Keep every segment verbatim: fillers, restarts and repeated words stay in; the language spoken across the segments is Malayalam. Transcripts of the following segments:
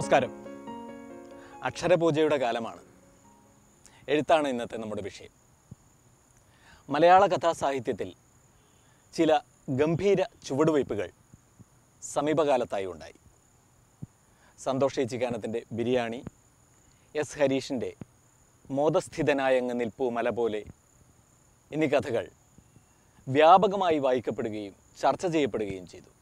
നമസ്കാരം. അക്ഷരപൂജയുടെ കാലമാണ്. എഴുത്താണ് ഇന്നത്തെ നമ്മുടെ വിഷയം. മലയാള കഥാസാഹിത്യത്തിൽ ചില ഗംഭീര ചുവടുവയ്പ്പുകൾ സമീപകാലത്തായി ഉണ്ടായി. സന്തോഷ് ഏച്ചിക്കാനത്തിൻ്റെ ബിരിയാണി, എസ് ഹരീഷിൻ്റെ മോദസ്ഥിതനായ അങ്ങ് നിൽപ്പൂ മല പോലെ എന്നീ കഥകൾ വ്യാപകമായി വായിക്കപ്പെടുകയും ചർച്ച ചെയ്യപ്പെടുകയും ചെയ്തു.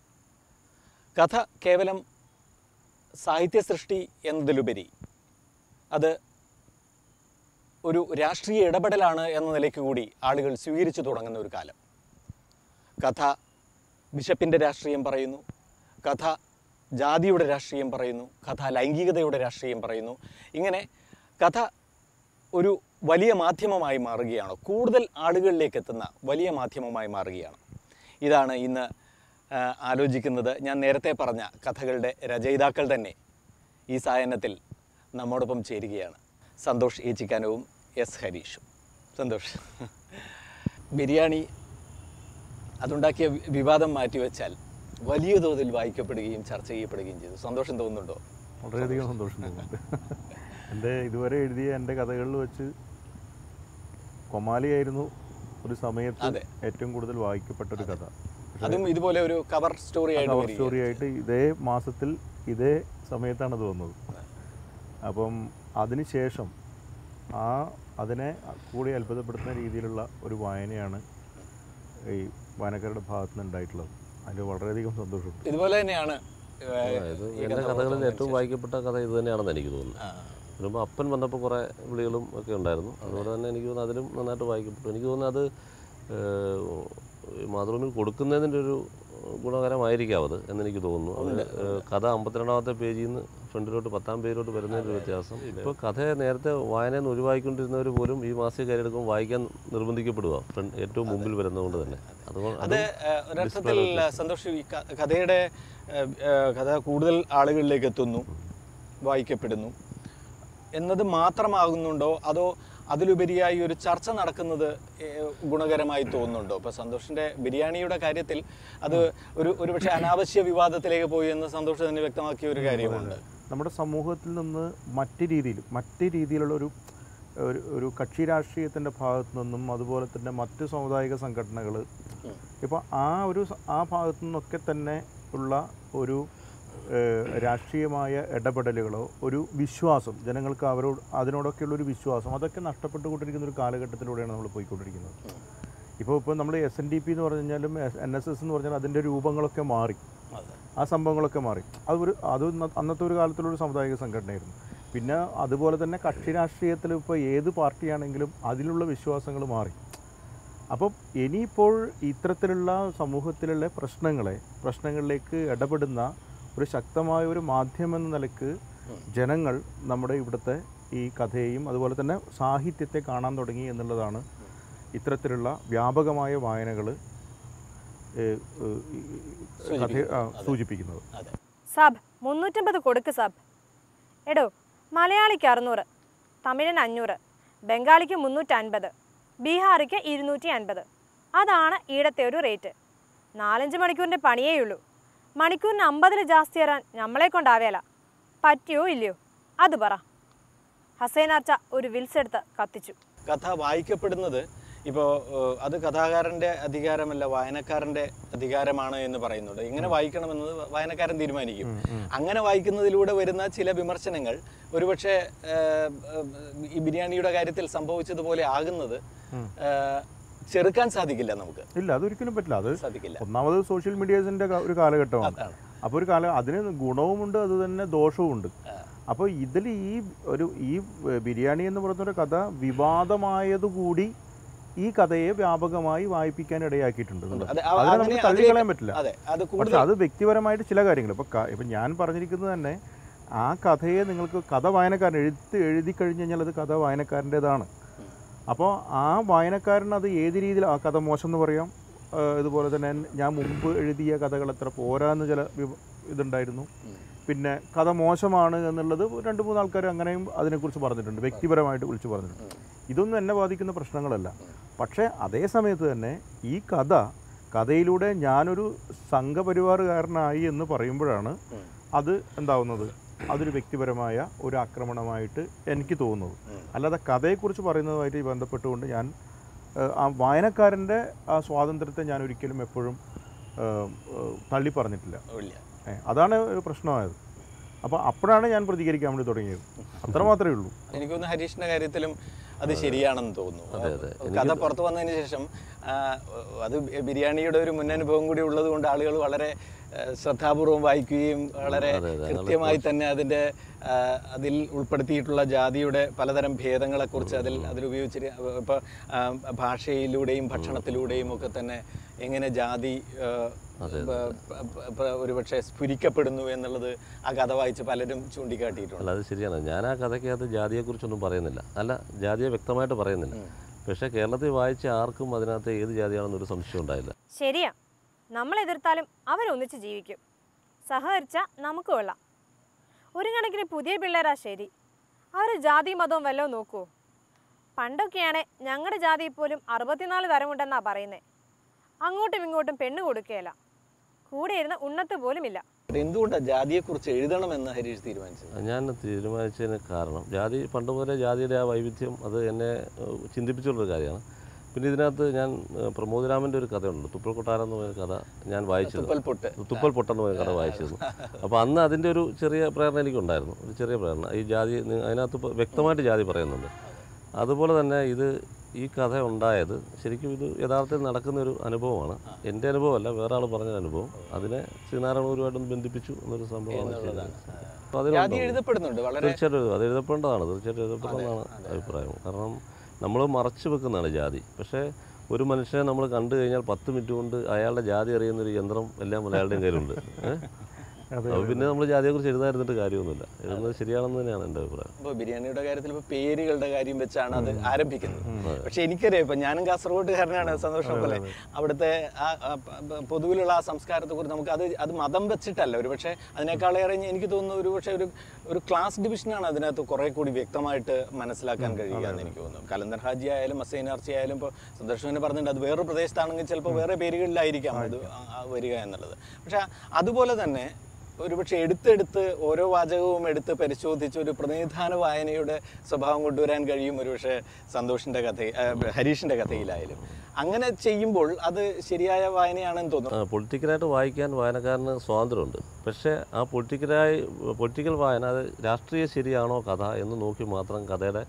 കഥ കേവലം സാഹിത്യ സൃഷ്ടി എന്നതിലുപരി അത് ഒരു രാഷ്ട്രീയ ഇടപെടലാണ് എന്ന നിലയ്ക്ക് കൂടി ആളുകൾ സ്വീകരിച്ചു തുടങ്ങുന്ന ഒരു കാലം. കഥ ബിഷപ്പിൻ്റെ രാഷ്ട്രീയം പറയുന്നു, കഥ ജാതിയുടെ രാഷ്ട്രീയം പറയുന്നു, കഥ ലൈംഗികതയുടെ രാഷ്ട്രീയം പറയുന്നു. ഇങ്ങനെ കഥ ഒരു വലിയ മാധ്യമമായി മാറുകയാണ്, കൂടുതൽ ആളുകളിലേക്ക് എത്തുന്ന വലിയ മാധ്യമമായി മാറുകയാണ്. ഇതാണ് ഇന്ന് ആലോചിക്കുന്നത്. ഞാൻ നേരത്തെ പറഞ്ഞ കഥകളുടെ രചയിതാക്കൾ തന്നെ ഈ സായാഹ്നത്തിൽ നമ്മോടൊപ്പം ചേരുകയാണ്. സന്തോഷ് ഏച്ചിക്കാനവും എസ് ഹരീഷും. സന്തോഷ്, ബിരിയാണി അതുണ്ടാക്കിയ വിവാദം മാറ്റിവെച്ചാൽ വലിയ തോതിൽ വായിക്കപ്പെടുകയും ചർച്ച ചെയ്യപ്പെടുകയും ചെയ്തു. സന്തോഷം തോന്നുന്നുണ്ടോ? വളരെയധികം സന്തോഷം തോന്നുന്നുണ്ട്. എൻ്റെ ഇതുവരെ എഴുതിയ എൻ്റെ കഥകളിൽ വെച്ച് കൊമാലിയായിരുന്നു ഒരു സമയത്ത് ഏറ്റവും കൂടുതൽ വായിക്കപ്പെട്ട ഒരു കഥ. അതും ഇതുപോലെ ഒരു കവർ സ്റ്റോറി കവർ സ്റ്റോറി ആയിട്ട് ഇതേ മാസത്തിൽ ഇതേ സമയത്താണ് അത് വന്നത്. അപ്പം അതിനുശേഷം ആ അതിനെ കൂടി അത്ഭുതപ്പെടുത്തുന്ന രീതിയിലുള്ള ഒരു വായനയാണ് ഈ വായനക്കാരുടെ ഭാഗത്ത് നിന്ന് ഉണ്ടായിട്ടുള്ളത്. അതിൽ വളരെയധികം സന്തോഷമുണ്ട്. ഇതുപോലെ തന്നെയാണ് എൻ്റെ കഥകളിൽ ഏറ്റവും വായിക്കപ്പെട്ട കഥ ഇത് തന്നെയാണെന്ന് എനിക്ക് തോന്നുന്നു. വരുമ്പോൾ അപ്പൻ വന്നപ്പോൾ കുറേ വിളികളും ഒക്കെ ഉണ്ടായിരുന്നു. അതുപോലെ തന്നെ എനിക്ക് തോന്നുന്നു അതിലും നന്നായിട്ട് വായിക്കപ്പെട്ടു. എനിക്ക് തോന്നുന്നു അത് മാതൃഭൂമിയിൽ കൊടുക്കുന്നതിൻ്റെ ഒരു ഗുണകരമായിരിക്കാം അത് എന്നെനിക്ക് തോന്നുന്നു. അത് കഥ അമ്പത്തിരണ്ടാമത്തെ പേജിൽ നിന്ന് ഫ്രണ്ടിലോട്ട് പത്താം പേജിലോട്ട് വരുന്നതിൻ്റെ വ്യത്യാസം. ഇപ്പോൾ കഥ നേരത്തെ വായനയിൽ നിന്ന് ഒഴിവാക്കിക്കൊണ്ടിരുന്നവർ പോലും ഈ മാസിക കയറിയെടുക്കുമ്പോൾ വായിക്കാൻ നിർബന്ധിക്കപ്പെടുക ഫ്രണ്ട് ഏറ്റവും മുമ്പിൽ വരുന്നതുകൊണ്ട് തന്നെ. അതുകൊണ്ട് അത് ഒരർത്ഥത്തിൽ സന്തോഷം ഈ കഥയുടെ കഥ കൂടുതൽ ആളുകളിലേക്ക് എത്തുന്നു, വായിക്കപ്പെടുന്നു എന്നത് മാത്രമാകുന്നുണ്ടോ, അതോ അതിലുപരിയായി ഒരു ചർച്ച നടക്കുന്നത് ഗുണകരമായി തോന്നുന്നുണ്ടോ? ഇപ്പോൾ സന്തോഷിൻ്റെ ബിരിയാണിയുടെ കാര്യത്തിൽ അത് ഒരു ഒരുപക്ഷെ അനാവശ്യ വിവാദത്തിലേക്ക് പോയി എന്ന് സന്തോഷ് തന്നെ വ്യക്തമാക്കിയ ഒരു കാര്യമുണ്ട്. നമ്മുടെ സമൂഹത്തിൽ നിന്ന് മറ്റ് രീതിയിൽ മറ്റ് രീതിയിലുള്ള ഒരു ഒരു കക്ഷി രാഷ്ട്രീയത്തിൻ്റെ ഭാഗത്തു നിന്നും അതുപോലെ തന്നെ മറ്റ് സാമുദായിക സംഘടനകൾ ഇപ്പോൾ ആ ഒരു ആ ഭാഗത്തു നിന്നൊക്കെ തന്നെ ഉള്ള ഒരു രാഷ്ട്രീയമായ ഇടപെടലുകളോ ഒരു വിശ്വാസം ജനങ്ങൾക്ക് അവരോട് അതിനോടൊക്കെയുള്ളൊരു വിശ്വാസം അതൊക്കെ നഷ്ടപ്പെട്ടുകൊണ്ടിരിക്കുന്ന ഒരു കാലഘട്ടത്തിലൂടെയാണ് നമ്മൾ പോയിക്കൊണ്ടിരിക്കുന്നത്. ഇപ്പോൾ ഇപ്പോൾ നമ്മൾ എസ് എൻ ഡി പി എന്ന് പറഞ്ഞു കഴിഞ്ഞാലും എൻ എസ് എസ് എന്ന് പറഞ്ഞാൽ അതിൻ്റെ രൂപങ്ങളൊക്കെ മാറി, ആ സംഭവങ്ങളൊക്കെ മാറി. അത് ഒരു അത് അന്നത്തെ ഒരു കാലത്തുള്ളൊരു സാമുദായിക സംഘടനയായിരുന്നു. പിന്നെ അതുപോലെ തന്നെ കക്ഷി രാഷ്ട്രീയത്തിൽ ഇപ്പോൾ ഏത് പാർട്ടിയാണെങ്കിലും അതിലുള്ള വിശ്വാസങ്ങൾ മാറി. അപ്പം ഇനിയിപ്പോൾ ഇത്തരത്തിലുള്ള സമൂഹത്തിലുള്ള പ്രശ്നങ്ങളെ പ്രശ്നങ്ങളിലേക്ക് ഇടപെടുന്ന ഒരു ശക്തമായ ഒരു മാധ്യമം എന്ന നിലയ്ക്ക് ജനങ്ങൾ നമ്മുടെ ഇവിടുത്തെ ഈ കഥയെയും അതുപോലെ തന്നെ സാഹിത്യത്തെ കാണാൻ തുടങ്ങി എന്നുള്ളതാണ് ഇത്തരത്തിലുള്ള വ്യാപകമായ വായനകൾ സൂചിപ്പിക്കുന്നത്. സാബ് മുന്നൂറ്റമ്പത് കൊടുക്ക് സാബ്. എടോ, മലയാളിക്ക് അറുന്നൂറ്, തമിഴിന് അഞ്ഞൂറ്, ബംഗാളിക്ക് മുന്നൂറ്റൻപത്, ബീഹാറിക്ക് ഇരുന്നൂറ്റി അൻപത്. അതാണ് ഈടത്തെ ഒരു റേറ്റ്. നാലഞ്ച് മണിക്കൂറിൻ്റെ പണിയേയുള്ളൂ. മണിക്കൂറിന് അമ്പതിൽ ജാസ്തി തരാൻ നമ്മളെ കൊണ്ടാവേല. പറ്റിയോ ഇല്ലയോ അത് പറ. ഹസൈനാർച്ച ഒരു വിൽസെടുത്ത് കത്തിച്ചു. കഥ വായിക്കപ്പെടുന്നത് ഇപ്പോൾ അത് കഥാകാരൻ്റെ അധികാരമല്ല, വായനക്കാരൻ്റെ അധികാരമാണ് എന്ന് പറയുന്നുണ്ട്. എങ്ങനെ വായിക്കണമെന്നത് വായനക്കാരൻ തീരുമാനിക്കും. അങ്ങനെ വായിക്കുന്നതിലൂടെ വരുന്ന ചില വിമർശനങ്ങൾ ഒരുപക്ഷെ ഈ ബിരിയാണിയുടെ കാര്യത്തിൽ സംഭവിച്ചതുപോലെ ആകുന്നത് ചെറുക്കാൻ സാധിക്കില്ല നമുക്ക്. ഇല്ല, അതൊരിക്കലും പറ്റില്ല. അത് സാധിക്കില്ല. ഒന്നാമത് സോഷ്യൽ മീഡിയാസിൻ്റെ ഒരു കാലഘട്ടമാണ്. അപ്പോൾ ഒരു കാലം അതിന് ഗുണവുമുണ്ട്, അത് തന്നെ ദോഷവുമുണ്ട്. അപ്പോൾ ഇതിൽ ഈ ഒരു ഈ ബിരിയാണി എന്ന് പറയുന്നൊരു കഥ വിവാദമായതുകൂടി ഈ കഥയെ വ്യാപകമായി വായിപ്പിക്കാൻ ഇടയാക്കിയിട്ടുണ്ട്. അതിനെ നമുക്ക് തള്ളിക്കളയാൻ പറ്റില്ല. പക്ഷെ അത് വ്യക്തിപരമായിട്ട് ചില കാര്യങ്ങൾ ഇപ്പോൾ ഇപ്പം ഞാൻ പറഞ്ഞിരിക്കുന്നത് തന്നെ ആ കഥയെ നിങ്ങൾക്ക് കഥ വായനക്കാരൻ എഴുത്ത് എഴുതി കഴിഞ്ഞ് കഴിഞ്ഞാൽ അത് കഥ വായനക്കാരൻ്റേതാണ്. അപ്പോൾ ആ വായനക്കാരൻ അത് ഏത് രീതിയിൽ ആ കഥ മോശം എന്ന് പറയാം. ഇതുപോലെ തന്നെ ഞാൻ മുമ്പ് എഴുതിയ കഥകൾ എത്ര പോരാന്ന് ചില ഇതുണ്ടായിരുന്നു. പിന്നെ കഥ മോശമാണ് എന്നുള്ളത് രണ്ട് മൂന്ന് ആൾക്കാർ അങ്ങനെയും അതിനെക്കുറിച്ച് പറഞ്ഞിട്ടുണ്ട്, വ്യക്തിപരമായിട്ട് വിളിച്ച് പറഞ്ഞിട്ടുണ്ട്. ഇതൊന്നും എന്നെ ബാധിക്കുന്ന പ്രശ്നങ്ങളല്ല. പക്ഷേ അതേ സമയത്ത് തന്നെ ഈ കഥ കഥയിലൂടെ ഞാനൊരു സംഘപരിവാറുകാരനായി എന്ന് പറയുമ്പോഴാണ് അത് എന്താവുന്നത്, അതൊരു വ്യക്തിപരമായ ഒരു ആക്രമണമായിട്ട് എനിക്ക് തോന്നുന്നത്. അല്ലാതെ കഥയെക്കുറിച്ച് പറയുന്നതുമായിട്ട് ബന്ധപ്പെട്ടുകൊണ്ട് ഞാൻ ആ വായനക്കാരൻ്റെ ആ സ്വാതന്ത്ര്യത്തെ ഞാൻ ഒരിക്കലും എപ്പോഴും തള്ളി പറഞ്ഞിട്ടില്ല. അതാണ് ഒരു പ്രശ്നമായത്. അപ്പോൾ അപ്പോഴാണ് ഞാൻ പ്രതികരിക്കാൻ വേണ്ടി തുടങ്ങിയത്. അത്ര മാത്രമേ ഉള്ളൂ. എനിക്ക് തോന്നുന്നു ഹരീഷിൻ്റെ കാര്യത്തിലും അത് ശരിയാണെന്ന് തോന്നുന്നു. കഥ പുറത്തു വന്നതിന് ശേഷം അത് ബിരിയാണിയുടെ ഒരു മുന്നനുഭവം കൂടി ഉള്ളത് കൊണ്ട് ആളുകൾ വളരെ ശ്രദ്ധാപൂർവം വായിക്കുകയും വളരെ കൃത്യമായി തന്നെ അതിൻ്റെ അതിൽ ഉൾപ്പെടുത്തിയിട്ടുള്ള ജാതിയുടെ പലതരം ഭേദങ്ങളെക്കുറിച്ച് അതിൽ അതിലുപയോഗിച്ചിട്ട് ഇപ്പോൾ ഭാഷയിലൂടെയും ഭക്ഷണത്തിലൂടെയും ഒക്കെ തന്നെ എങ്ങനെ ജാതി ഒരുപക്ഷെ സ്ഫുരിക്കപ്പെടുന്നു എന്നുള്ളത് ആ കഥ വായിച്ച് പലരും ചൂണ്ടിക്കാട്ടിയിട്ടുണ്ട്. അല്ല, അത് ശരിയാണ്. ഞാൻ ആ കഥയ്ക്കകത്ത് ജാതിയെക്കുറിച്ചൊന്നും പറയുന്നില്ല. അല്ല, ജാതിയെ വ്യക്തമായിട്ട് പറയുന്നില്ല. പക്ഷേ കേരളത്തിൽ വായിച്ച ആർക്കും അതിനകത്ത് ഏത് ജാതിയാണെന്നൊരു സംശയം ഉണ്ടായില്ല. ശരിയാ, നമ്മൾ എതിർത്താലും അവരൊന്നിച്ച് ജീവിക്കും. സഹകരിച്ചാൽ നമുക്ക് കൊള്ളാം. ഒരു കണക്കിന് പുതിയ പിള്ളേരാ ശരി. അവർ ജാതി മതവും വല്ലതും നോക്കുമോ? പണ്ടൊക്കെയാണെ ഞങ്ങളുടെ ജാതിയിൽ പോലും അറുപത്തിനാല് തരമുണ്ടെന്നാണ് പറയുന്നത്. അങ്ങോട്ടും ഇങ്ങോട്ടും പെണ്ണ് കൊടുക്കുകയില്ല. കൂടെ ഇരുന്ന് ഉണ്ണത്ത് പോലുമില്ല. എന്തുകൊണ്ടാണ് ജാതിയെക്കുറിച്ച് എഴുതണമെന്ന് ഹരീഷ് തീരുമാനിച്ചത്? ഞാൻ തീരുമാനിച്ചതിന് കാരണം ജാതി പണ്ട് മുതലേ ജാതിയുടെ ആ വൈവിധ്യം അത് എന്നെ ചിന്തിപ്പിച്ചുള്ളൊരു കാര്യമാണ്. പിന്നെ ഇതിനകത്ത് ഞാൻ പ്രമോദ് രാമൻ്റെ ഒരു കഥയുണ്ട്, തുപ്പൽ കൊട്ടാരം എന്ന് പറയുന്ന കഥ ഞാൻ വായിച്ചിരുന്നു. തുപ്പൽ പൊട്ടെന്ന് പറയുന്ന കഥ വായിച്ചിരുന്നു. അപ്പോൾ അന്ന് അതിൻ്റെ ഒരു ചെറിയ പ്രേരണ എനിക്കുണ്ടായിരുന്നു, ഒരു ചെറിയ പ്രേരണ. ഈ ജാതി അതിനകത്ത് വ്യക്തമായിട്ട് ജാതി പറയുന്നുണ്ട്. അതുപോലെ തന്നെ ഇത് ഈ കഥ ഉണ്ടായത് ശരിക്കും ഇത് യഥാർത്ഥത്തിൽ നടക്കുന്നൊരു അനുഭവമാണ്. എൻ്റെ അനുഭവമല്ല, വേറെ ആൾ പറഞ്ഞൊരു അനുഭവം. അതിനെ ശ്രീനാരായണഗുരുവായിട്ടൊന്ന് ബന്ധിപ്പിച്ചു എന്നൊരു സംഭവമാണ്. തീർച്ചയായിട്ടും അത് എഴുതപ്പെടേണ്ടതാണ്, തീർച്ചയായിട്ടും എഴുതപ്പെടേണ്ടതാണ് അഭിപ്രായം. കാരണം നമ്മൾ മറച്ചു വെക്കുന്നതാണ് ജാതി. പക്ഷേ ഒരു മനുഷ്യനെ നമ്മൾ കണ്ടു കഴിഞ്ഞാൽ പത്ത് മിനിറ്റ് കൊണ്ട് അയാളുടെ ജാതി അറിയുന്നൊരു യന്ത്രം എല്ലാം മലയാളുടെയും കയ്യിലുണ്ട്. അപ്പോൾ പിന്നെ നമ്മൾ ജാതിയെക്കുറിച്ച് എഴുതാതിരുന്നിട്ട് കാര്യമൊന്നുമില്ല. എഴുതുന്നത് ശരിയാണെന്ന് തന്നെയാണ് എൻ്റെ അഭിപ്രായം. ഇപ്പോൾ ബിരിയാണിയുടെ കാര്യത്തിൽ ഇപ്പോൾ പേരുകളുടെ കാര്യം വെച്ചാണ് അത് ആരംഭിക്കുന്നത്. പക്ഷേ എനിക്കറിയാം, ഇപ്പം ഞാനും കാസർഗോഡുകാരനാണ്, സന്തോഷം പോലെ അവിടുത്തെ ആ പൊതുവിലുള്ള ആ സംസ്കാരത്തെക്കുറിച്ച് നമുക്ക് അത് അത് മതം വെച്ചിട്ടല്ല, ഒരു പക്ഷേ അതിനേക്കാളേറെ എനിക്ക് തോന്നുന്നു ഒരു പക്ഷേ ഒരു ഒരു ക്ലാസ് ഡിവിഷനാണ് അതിനകത്ത് കുറേ കൂടി വ്യക്തമായിട്ട് മനസ്സിലാക്കാൻ കഴിയുക എന്ന് എനിക്ക് തോന്നുന്നു. കലന്തർ ഹാജി ആയാലും മസൈനാർച്ചി ആയാലും ഇപ്പോൾ സന്ദർശനം പറഞ്ഞിട്ടുണ്ട്, അത് വേറൊരു പ്രദേശത്താണെങ്കിൽ ചിലപ്പോൾ വേറെ പേരുകളിലായിരിക്കാം അത് വരിക എന്നുള്ളത്. പക്ഷേ അതുപോലെ തന്നെ ഒരുപക്ഷെ എടുത്തെടുത്ത് ഓരോ വാചകവും എടുത്ത് പരിശോധിച്ച് ഒരു പ്രതിനിധാന വായനയുടെ സ്വഭാവം കൊണ്ടുവരാൻ കഴിയും ഒരുപക്ഷെ സന്തോഷിൻ്റെ കഥ ഹരീഷിൻ്റെ കഥയിലായാലും. അങ്ങനെ ചെയ്യുമ്പോൾ അത് ശരിയായ വായനയാണെന്ന് തോന്നുന്നു. പൊളിറ്റിക്കലായിട്ട് വായിക്കാൻ വായനക്കാരന് സ്വാതന്ത്ര്യമുണ്ട്. പക്ഷേ ആ പൊളിറ്റിക്കലായി പൊളിറ്റിക്കൽ വായന അത് രാഷ്ട്രീയ ശരിയാണോ കഥ എന്ന് നോക്കി മാത്രം കഥയുടെ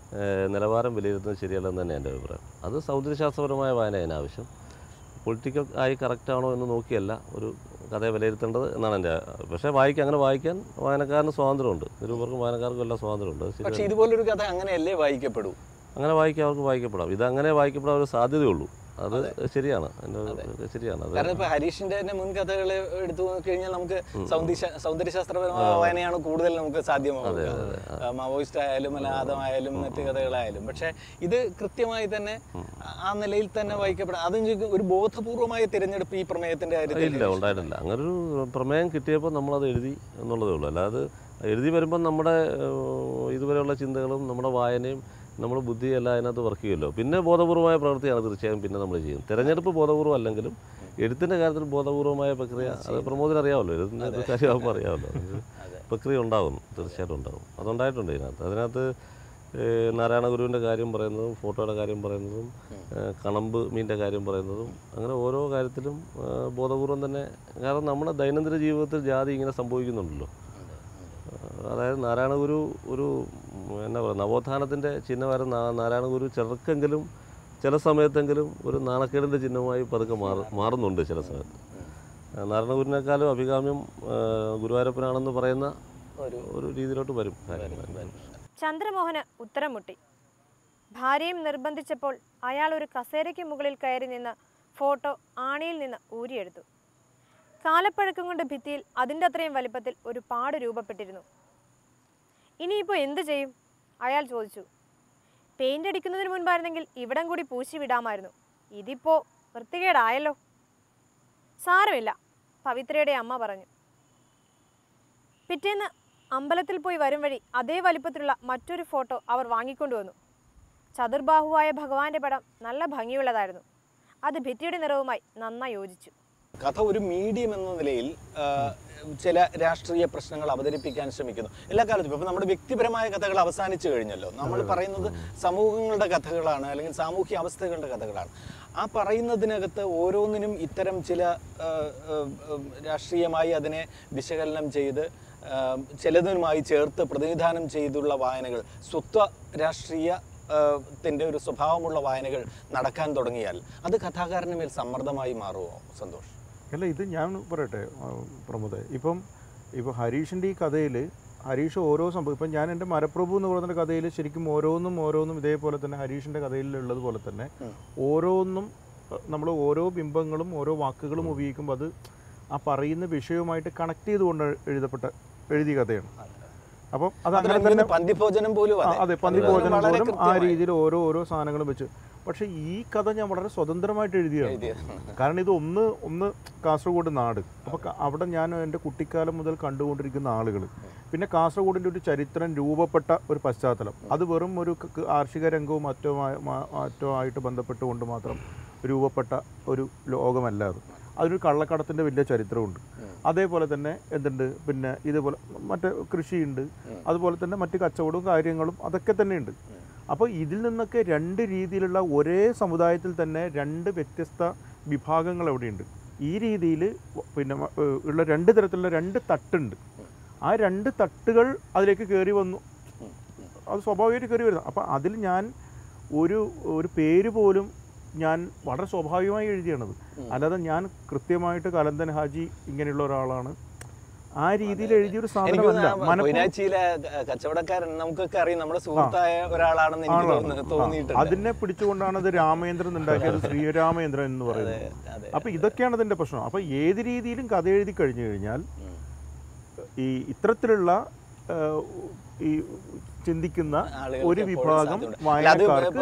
നിലവാരം വിലയിരുത്തുന്നത് ശരിയല്ലെന്ന് തന്നെ എൻ്റെ അഭിപ്രായം. അത് സൗന്ദര്യശാസ്ത്രപരമായ വായന അതിനാവശ്യം. പൊളിറ്റിക്കൽ ആയി കറക്റ്റാണോ എന്ന് നോക്കിയല്ല ഒരു കഥയെ വിലയിരുത്തേണ്ടത് എന്നാണ് എൻ്റെ. പക്ഷേ വായിക്കാൻ അങ്ങനെ വായിക്കാൻ വായനക്കാരന് സ്വാതന്ത്ര്യമുണ്ട്. നിരൂപർക്കും വായനക്കാർക്കും എല്ലാം സ്വാതന്ത്ര്യമുണ്ട്. പക്ഷേ ഇതുപോലൊരു കഥ അങ്ങനെയല്ലേ വായിക്കപ്പെടൂ? അങ്ങനെ വായിക്കാൻ അവർക്ക് വായിക്കപ്പെടാം. ഇത് അങ്ങനെ വായിക്കപ്പെടാൻ ഒരു സാധ്യതയുള്ളൂ. അത് ശരിയാണ്, ശരിയാണ്. കാരണം ഇപ്പൊ ഹരീഷിന്റെ തന്നെ മുൻ കഥകൾ എടുത്തു നോക്കിക്കഴിഞ്ഞാൽ നമുക്ക് സൗന്ദര്യശാസ്ത്രപരമായ വായനയാണ് കൂടുതൽ നമുക്ക് സാധ്യമാവുക. മാവോയിസ്റ്റ് ആയാലും അനാഥമായാലും മറ്റു കഥകളായാലും. പക്ഷെ ഇത് കൃത്യമായി തന്നെ ആ നിലയിൽ തന്നെ വായിക്കപ്പെടാം. അത് ഒരു ബോധപൂർവമായ തിരഞ്ഞെടുപ്പ് ഈ പ്രമേയത്തിന്റെ കാര്യത്തിൽ ഇല്ല, ഉണ്ടായിട്ടില്ല. അങ്ങനൊരു പ്രമേയം കിട്ടിയപ്പോൾ നമ്മളത് എഴുതി എന്നുള്ളതേ ഉള്ളൂ. അല്ലാതെ എഴുതി വരുമ്പം നമ്മുടെ ഇതുവരെയുള്ള ചിന്തകളും നമ്മുടെ വായനയും നമ്മുടെ ബുദ്ധിയെല്ലാം അതിനകത്ത് വർക്ക് ചെയ്യുമല്ലോ. പിന്നെ ബോധപൂർവമായ പ്രവൃത്തിയാണ് തീർച്ചയായും പിന്നെ നമ്മൾ ചെയ്യും. തിരഞ്ഞെടുപ്പ് ബോധപൂർവ്വം അല്ലെങ്കിലും എഴുത്തിൻ്റെ കാര്യത്തിൽ ബോധപൂർവമായ പ്രക്രിയ അത് പ്രമോദിന് അറിയാമല്ലോ, എഴുതുന്ന കാര്യമാകുമ്പോൾ അറിയാമല്ലോ. പ്രക്രിയ ഉണ്ടാകും, തീർച്ചയായിട്ടും ഉണ്ടാകും. അതുണ്ടായിട്ടുണ്ട് ഇതിനകത്ത്. അതിനകത്ത് നാരായണ ഗുരുവിൻ്റെ കാര്യം പറയുന്നതും ഫോട്ടോയുടെ കാര്യം പറയുന്നതും കണമ്പ് മീൻ്റെ കാര്യം പറയുന്നതും അങ്ങനെ ഓരോ കാര്യത്തിലും ബോധപൂർവം തന്നെ. കാരണം നമ്മുടെ ദൈനംദിന ജീവിതത്തിൽ ജാതി ഇങ്ങനെ സംഭവിക്കുന്നുണ്ടല്ലോ. അതായത് നാരായണ ഗുരു ഒരു എന്നാ പറയുക നവോത്ഥാനത്തിൻ്റെ ചിഹ്നമായിരുന്നു. നാരായണ ഗുരു ചിലർക്കെങ്കിലും ചില സമയത്തെങ്കിലും ഒരു നാണക്കേടിൻ്റെ ചിഹ്നമായി പതുക്കെ മാറ മാറുന്നുണ്ട് ചില സമയത്ത്. നാരായണ ഗുരുവിനേക്കാളും അഭികാമ്യം ഗുരുവായൂരപ്പനാണെന്ന് പറയുന്ന ഒരു രീതിയിലോട്ട് വരും കാര്യങ്ങൾ. ചന്ദ്രമോഹന് ഉത്തരം മുട്ടി. ഭാര്യയും നിർബന്ധിച്ചപ്പോൾ അയാൾ ഒരു കസേരയ്ക്ക് മുകളിൽ കയറി നിന്ന് ഫോട്ടോ ആണിയിൽ നിന്ന് ഊരിയെടുത്തു. കാലപ്പഴക്കം കൊണ്ട് ഭിത്തിയിൽ അതിൻ്റെ അത്രയും വലിപ്പത്തിൽ ഒരു പാട് രൂപപ്പെട്ടിരുന്നു. ഇനിയിപ്പോൾ എന്തു ചെയ്യും? അയാൾ ചോദിച്ചു. പെയിൻ്റ് അടിക്കുന്നതിന് മുൻപായിരുന്നെങ്കിൽ ഇവിടം കൂടി പൂശി വിടാമായിരുന്നു. ഇതിപ്പോൾ വൃത്തികേടായല്ലോ. സാരമില്ല, പവിത്രയുടെ അമ്മ പറഞ്ഞു. പിറ്റേന്ന് അമ്പലത്തിൽ പോയി വരും വഴി അതേ വലിപ്പത്തിലുള്ള മറ്റൊരു ഫോട്ടോ അവർ വാങ്ങിക്കൊണ്ടുവന്നു. ചതുർബാഹുവായ ഭഗവാന്റെ പടം നല്ല ഭംഗിയുള്ളതായിരുന്നു. അത് ഭിത്തിയുടെ നിറവുമായി നന്നായി യോജിച്ചു. കഥ ഒരു മീഡിയം എന്ന നിലയിൽ ചില രാഷ്ട്രീയ പ്രശ്നങ്ങൾ അവതരിപ്പിക്കാൻ ശ്രമിക്കുന്നു എല്ലാ കാലത്തും. ഇപ്പം നമ്മുടെ വ്യക്തിപരമായ കഥകൾ അവസാനിച്ചു കഴിഞ്ഞല്ലോ. നമ്മൾ പറയുന്നത് സമൂഹങ്ങളുടെ കഥകളാണ്, അല്ലെങ്കിൽ സാമൂഹ്യ അവസ്ഥകളുടെ കഥകളാണ്. ആ പറയുന്നതിനകത്ത് ഓരോന്നിനും ഇത്തരം ചില രാഷ്ട്രീയമായി അതിനെ വിശകലനം ചെയ്ത് ചിലതിനുമായി ചേർത്ത് പ്രതിനിധാനം ചെയ്തുള്ള വായനകൾ, സ്വത്വ രാഷ്ട്രീയ ത്തിൻ്റെ ഒരു സ്വഭാവമുള്ള വായനകൾ നടക്കാൻ തുടങ്ങിയാൽ അത് കഥാകാരന് മേൽ സമ്മർദ്ദമായി മാറുമോ സന്തോഷ്? അല്ല, ഇത് ഞാൻ പറയട്ടെ പ്രമോദ്, ഇപ്പം ഇപ്പോൾ ഹരീഷിൻ്റെ ഈ കഥയിൽ ഹരീഷ് ഓരോ സംഭവം, ഇപ്പം ഞാൻ എൻ്റെ മരപ്രഭു എന്ന് പറയുന്ന കഥയിൽ ശരിക്കും ഓരോന്നും ഓരോന്നും ഇതേപോലെ തന്നെ ഹരീഷിൻ്റെ കഥയിലുള്ളതുപോലെ തന്നെ ഓരോന്നും നമ്മൾ ഓരോ ബിംബങ്ങളും ഓരോ വാക്കുകളും ഉപയോഗിക്കുമ്പോൾ അത് ആ പറയുന്ന വിഷയവുമായിട്ട് കണക്ട് ചെയ്തുകൊണ്ട് എഴുതപ്പെട്ട എഴുതിയ കഥയാണ്. അപ്പം അത് അങ്ങനെ തന്നെ പന്തിഭോജനം പോലും, അതെ, പന്തിഭോജനം പോലും ആ രീതിയിൽ ഓരോ ഓരോ സാധനങ്ങളും വെച്ച്. പക്ഷേ ഈ കഥ ഞാൻ വളരെ സ്വതന്ത്രമായിട്ട് എഴുതിയാണ്. കാരണം ഇത് ഒന്ന് ഒന്ന് കാസർഗോഡ് നാട്, അപ്പോൾ അവിടെ ഞാൻ എൻ്റെ കുട്ടിക്കാലം മുതൽ കണ്ടുകൊണ്ടിരിക്കുന്ന ആളുകൾ, പിന്നെ കാസർഗോഡിൻ്റെ ഒരു ചരിത്രം രൂപപ്പെട്ട ഒരു പശ്ചാത്തലം, അത് വെറും ഒരു കാർഷിക രംഗവും മറ്റോ മറ്റോ ആയിട്ട് ബന്ധപ്പെട്ടുകൊണ്ട് മാത്രം രൂപപ്പെട്ട ഒരു ലോകമല്ല അത്. അതിനൊരു കള്ളക്കടത്തിൻ്റെ വലിയ ചരിത്രമുണ്ട്. അതേപോലെ തന്നെ എന്തുണ്ട്, പിന്നെ ഇതുപോലെ മറ്റ് കൃഷിയുണ്ട്, അതുപോലെ തന്നെ മറ്റ് കച്ചവടവും കാര്യങ്ങളും അതൊക്കെ തന്നെയുണ്ട്. അപ്പോൾ ഇതിൽ നിന്നൊക്കെ രണ്ട് രീതിയിലുള്ള ഒരേ സമുദായത്തിൽ തന്നെ രണ്ട് വ്യത്യസ്ത വിഭാഗങ്ങൾ എവിടെയുണ്ട്. ഈ രീതിയിൽ പിന്നെ ഉള്ള രണ്ട് തരത്തിലുള്ള രണ്ട് തട്ടുണ്ട്. ആ രണ്ട് തട്ടുകൾ അതിലേക്ക് കയറി വന്നു, അത് സ്വാഭാവികമായിട്ട് കയറി വരുന്നത്. അപ്പോൾ അതിൽ ഞാൻ ഒരു ഒരു പേര് പോലും ഞാൻ വളരെ സ്വാഭാവികമായി എഴുതിയാണത്. അല്ലാതെ ഞാൻ കൃത്യമായിട്ട് കലന്തൻ ഹാജി ഇങ്ങനെയുള്ള ഒരാളാണ് ആ രീതിയിൽ എഴുതിയൊരു സാധനമല്ല. കച്ചവടക്കാരൻ നമുക്കൊക്കെ അറിയാം, നമ്മുടെ സുഹൃത്തായ ഒരാളാണെന്ന് എനിക്ക് തോന്നിയിട്ടുണ്ട്. അതിനെ പിടിച്ചുകൊണ്ടാണ് ഇത് രാമേന്ദ്രൻ ഉണ്ടാക്കിയത്, ശ്രീരാമേന്ദ്രൻ എന്ന് പറയുന്നത്. അപ്പൊ ഇതൊക്കെയാണ് ഇതിന്റെ പ്രശ്നം. അപ്പൊ ഏത് രീതിയിലും കഥ എഴുതി കഴിഞ്ഞു കഴിഞ്ഞാൽ ഈ ഇത്തരത്തിലുള്ള ഈ ചിന്തിക്കുന്ന ഒരു വിഭാഗം വായനക്കാർക്ക്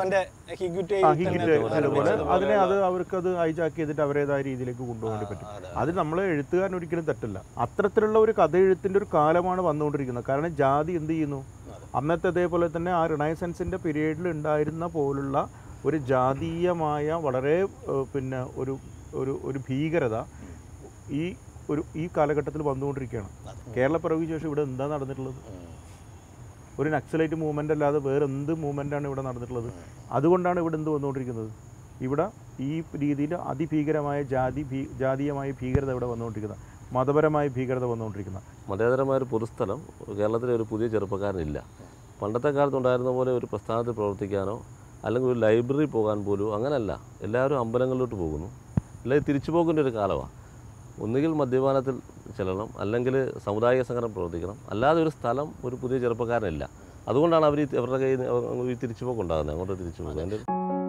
അതുപോലെ അതിനെ അത് അവർക്കത് ഹൈജാക്ക് ചെയ്തിട്ട് അവരേതായ രീതിയിലേക്ക് കൊണ്ടുപോകാൻ പറ്റും. അത് നമ്മളെ എഴുത്തുകാരൻ ഒരിക്കലും തെറ്റല്ല. അത്തരത്തിലുള്ള ഒരു കഥ എഴുത്തിൻ്റെ ഒരു കാലമാണ് വന്നുകൊണ്ടിരിക്കുന്നത്. കാരണം ജാതി എന്ത് ചെയ്യുന്നു, അന്നത്തെ അതേപോലെ തന്നെ ആ റിനൈസൻസിൻ്റെ പീരീഡിൽ ഉണ്ടായിരുന്ന പോലുള്ള ഒരു ജാതീയമായ വളരെ പിന്നെ ഒരു ഒരു ഒരു ഭീകരത ഈ ഒരു ഈ കാലഘട്ടത്തിൽ വന്നുകൊണ്ടിരിക്കുകയാണ്. കേരളപ്പിറവിക്ക് ശേഷം ഇവിടെ എന്താ നടന്നിട്ടുള്ളത്? ഒരു നക്സലൈറ്റ് മൂവ്മെൻ്റ് അല്ലാതെ വേറെ എന്ത് മൂവ്മെൻ്റാണ് ഇവിടെ നടന്നിട്ടുള്ളത്? അതുകൊണ്ടാണ് ഇവിടെ എന്ത് വന്നുകൊണ്ടിരിക്കുന്നത്? ഇവിടെ ഈ രീതിയിൽ അതിഭീകരമായ ജാതി ഭീ ജാതീയമായ ഭീകരത ഇവിടെ വന്നുകൊണ്ടിരിക്കുന്നത്, മതപരമായ ഭീകരത വന്നുകൊണ്ടിരിക്കുന്നത്. മതേതരമായ ഒരു പൊതുസ്ഥലം കേരളത്തിലെ ഒരു പുതിയ ചെറുപ്പക്കാരനില്ല. പണ്ടത്തെ കാലത്തുണ്ടായിരുന്ന പോലെ ഒരു പ്രസ്ഥാനത്തിൽ പ്രവർത്തിക്കാനോ അല്ലെങ്കിൽ ഒരു ലൈബ്രറി പോകാൻ പോലും അങ്ങനെയല്ല. എല്ലാവരും അമ്പലങ്ങളിലോട്ട് പോകുന്നു. അല്ലെങ്കിൽ തിരിച്ചു പോകേണ്ട ഒരു കാലമാണ്. ഒന്നുകിൽ മദ്യപാനത്തിൽ ചെല്ലണം, അല്ലെങ്കിൽ സമുദായിക സംഘടന പ്രവർത്തിക്കണം. അല്ലാതെ ഒരു സ്ഥലം ഒരു പുതിയ ചെറുപ്പക്കാരനില്ല. അതുകൊണ്ടാണ് അവർ അവരുടെ കയ്യിൽ ഈ തിരിച്ചുപോക്ക് ഉണ്ടാകുന്നത്, അങ്ങോട്ട് തിരിച്ചു പോകുന്നത്. എൻ്റെ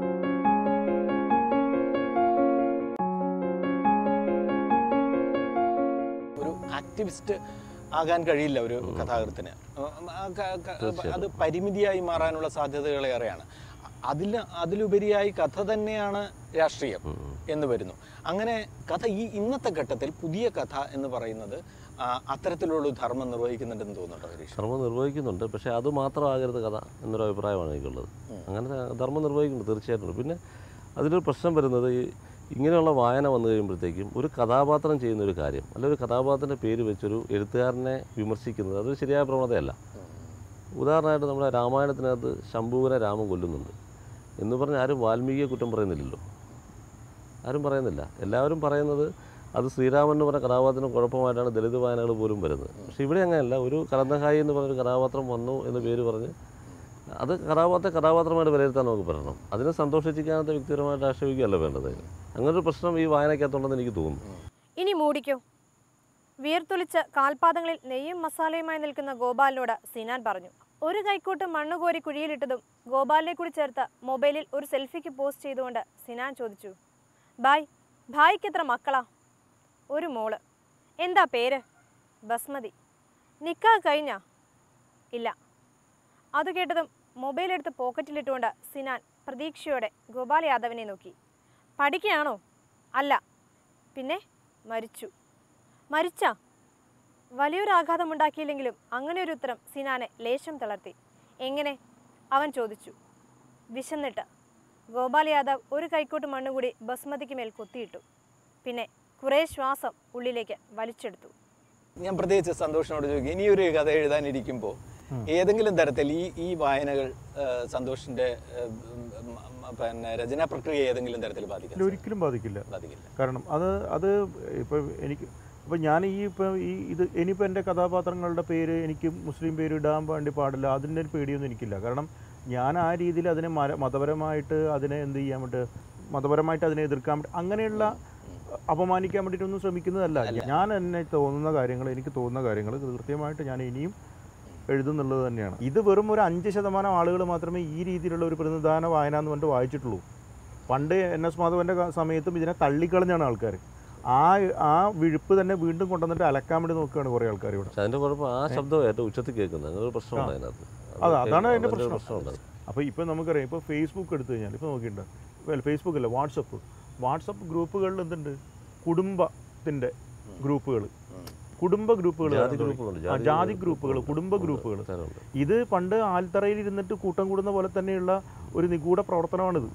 ഒരു ആക്ടിവിസ്റ്റ് ആകാൻ കഴിയില്ല ഒരു കഥാകൃത്തിന്. അത് പരിമിതിയായി മാറാനുള്ള സാധ്യതകളേറെയാണ്. അതിൽ അതിലുപരിയായി കഥ തന്നെയാണ് രാഷ്ട്രീയം എന്ന് വരുന്നു. അങ്ങനെ കഥ ഈ ഇന്നത്തെ ഘട്ടത്തിൽ പുതിയ കഥ എന്ന് പറയുന്നത് അത്തരത്തിലുള്ള ധർമ്മം നിർവഹിക്കുന്നുണ്ടെന്ന് തോന്നുന്നുണ്ടോ ഹരീഷ്? ധർമ്മം നിർവഹിക്കുന്നുണ്ട്, പക്ഷേ അത് മാത്രമാകരുത് കഥ എന്നൊരു അഭിപ്രായമാണ് എനിക്കുള്ളത്. അങ്ങനെ ധർമ്മം നിർവഹിക്കുന്നുണ്ട് തീർച്ചയായിട്ടും. പിന്നെ അതിലൊരു പ്രശ്നം വരുന്നത് ഈ ഇങ്ങനെയുള്ള വായന വന്നു കഴിയുമ്പോഴത്തേക്കും ഒരു കഥാപാത്രം ചെയ്യുന്ന ഒരു കാര്യം, അല്ലെങ്കിൽ ഒരു കഥാപാത്രത്തിൻ്റെ പേര് വെച്ചൊരു എഴുത്തുകാരനെ വിമർശിക്കുന്നത് അതൊരു ശരിയായ പ്രവണതയല്ല. ഉദാഹരണമായിട്ട് നമ്മുടെ രാമായണത്തിനകത്ത് ശംഭുവിനെ രാമൻ കൊല്ലുന്നുണ്ട് എന്ന് പറഞ്ഞാൽ ആരും വാൽമീകിയെ കുറ്റം പറയുന്നില്ലല്ലോ, ആരും പറയുന്നില്ല. എല്ലാവരും പറയുന്നത് അത് ശ്രീരാമൻ എന്ന് പറഞ്ഞ കഥാപാത്രത്തിന് കുഴപ്പമായിട്ടാണ് ദളിത് വായനകൾ പോലും വരുന്നത്. പക്ഷേ ഇവിടെ അങ്ങനെയല്ല. ഒരു കലന്തഹായി എന്ന് പറഞ്ഞൊരു കഥാപാത്രം വന്നു എന്ന് പേര് പറഞ്ഞ് അത് കഥാപാത്ര കഥാപാത്രമായിട്ട് വിലയിരുത്താൻ നമുക്ക് പറയണം. അതിനെ സന്തോഷിക്കാനത്തെ വ്യക്തിപരമായിട്ട് ആക്ഷേപിക്കുകയല്ല വേണ്ടത്. അങ്ങനൊരു പ്രശ്നം ഈ വായനയ്ക്കകത്തുണ്ടെന്ന് എനിക്ക് തോന്നുന്നു. ഇനി മൂടിക്കോ. വിയർത്തൊലിച്ച് കാൽപാദങ്ങളിൽ നെയ്യും മസാലയുമായി നിൽക്കുന്ന ഗോപാലിനോട് സിനാൻ പറഞ്ഞു. ഒരു കൈക്കൂട്ട് മണ്ണുകോരി കുഴിയിലിട്ടതും ഗോപാലിനെ കൂടി ചേർത്ത് മൊബൈലിൽ ഒരു സെൽഫിക്ക് പോസ്റ്റ് ചെയ്തുകൊണ്ട് സിനാൻ ചോദിച്ചു, ബായ് ഭായിക്ക് എത്ര മക്കളാ? ഒരു മോള്. എന്താ പേര്? ബസ്മതി. നിക്കാഹ് കഴിഞ്ഞാ? ഇല്ല. അത് കേട്ടതും മൊബൈലെടുത്ത് പോക്കറ്റിലിട്ടുകൊണ്ട് സിനാൻ പ്രതീക്ഷയോടെ ഗോപാൽ യാദവിനെ നോക്കി. പഠിക്കുകയാണോ? അല്ല. പിന്നെ? മരിച്ചു. മരിച്ചാ? വലിയൊരു ആഘാതമുണ്ടാക്കിയില്ലെങ്കിലും അങ്ങനെ ഒരു ഉത്തരം സിനാനെ ലേശം തളർത്തി. എങ്ങനെ? അവൻ ചോദിച്ചു. വിശന്നിട്ട്. ഗോപാൽ യാദവ് ഒരു കൈക്കോട്ട് മണ്ണുകൂടി ബസ്മതിക്ക് മേൽ കൊത്തിയിട്ടു. പിന്നെ കുറേ ശ്വാസം ഉള്ളിലേക്ക് വലിച്ചെടുത്തു. ഞാൻ പ്രത്യേകിച്ച് സന്തോഷിനോട് ചോദിക്കും, ഇനിയൊരു കഥ എഴുതാനിരിക്കുമ്പോൾ ഏതെങ്കിലും തരത്തിൽ ഈ ഈ വായനകൾ സന്തോഷിന്റെ പിന്നെ രചനാ പ്രക്രിയ ഏതെങ്കിലും തരത്തിൽ ബാധിക്കില്ല? ഒരിക്കലും ബാധിക്കില്ല. ബാധിക്കില്ല. കാരണം അത് അത് ഇപ്പം എനിക്ക് ഇപ്പം ഞാൻ ഈ ഇപ്പം ഈ ഇത് ഇനിയിപ്പോൾ എൻ്റെ കഥാപാത്രങ്ങളുടെ പേര് എനിക്ക് മുസ്ലിം പേര് ഇടാൻ വേണ്ടി പാടില്ല, അതിൻ്റെ ഒരു പേടിയൊന്നും എനിക്കില്ല. കാരണം ഞാൻ ആ രീതിയിൽ അതിനെ മര മതപരമായിട്ട് അതിനെ എന്ത് ചെയ്യാൻ വേണ്ടി മതപരമായിട്ട് അതിനെ എതിർക്കാൻ വേണ്ടി അങ്ങനെയുള്ള അപമാനിക്കാൻ വേണ്ടിയിട്ടൊന്നും ശ്രമിക്കുന്നതല്ല. ഞാൻ എന്നെ തോന്നുന്ന കാര്യങ്ങൾ എനിക്ക് തോന്നുന്ന കാര്യങ്ങൾ കൃത്യമായിട്ട് ഞാൻ ഇനിയും എഴുതുന്നുള്ളത് തന്നെയാണ്. ഇത് വെറും ഒരു അഞ്ച് ശതമാനം ആളുകൾ മാത്രമേ ഈ രീതിയിലുള്ള ഒരു പ്രതിനിധാന വായന എന്ന് പറഞ്ഞിട്ട് വായിച്ചിട്ടുള്ളൂ. പണ്ട് എൻ എസ് മാധവൻ്റെ സമയത്തും ഇതിനെ തള്ളിക്കളഞ്ഞാണ് ആൾക്കാർ. ആ ആ വിഴുപ്പ് തന്നെ വീണ്ടും കൊണ്ടുവന്നിട്ട് അലക്കാൻ വേണ്ടി നോക്കുകയാണ് കുറേ ആൾക്കാർ ഇവിടെ. അതിൻ്റെ കുഴപ്പം ആ ശബ്ദം ഏറ്റവും ഉച്ചത്തിൽ കേൾക്കുന്നത് അങ്ങനെ ഒരു പ്രശ്നമുണ്ട് അതിനകത്ത്. അത് അതാണ് അതിൻ്റെ പ്രശ്നം. അപ്പോൾ ഇപ്പോൾ നമുക്കറിയാം, ഇപ്പോൾ ഫേസ്ബുക്ക് എടുത്തു കഴിഞ്ഞാൽ ഇപ്പോൾ നോക്കിയിട്ടുണ്ട്, വെൽ ഫേസ്ബുക്ക് അല്ല വാട്സപ്പ് വാട്സപ്പ് ഗ്രൂപ്പുകളിൽ എന്തുണ്ട്, കുടുംബത്തിൻ്റെ ഗ്രൂപ്പുകൾ, കുടുംബ ഗ്രൂപ്പുകൾ, ജാതി ഗ്രൂപ്പുകൾ, കുടുംബ ഗ്രൂപ്പുകൾ. ഇത് പണ്ട് ആൽത്തറയിൽ ഇരുന്നിട്ട് കൂട്ടം കൂടുന്ന പോലെ തന്നെയുള്ള ഒരു നിഗൂഢ പ്രവർത്തനമാണിത്,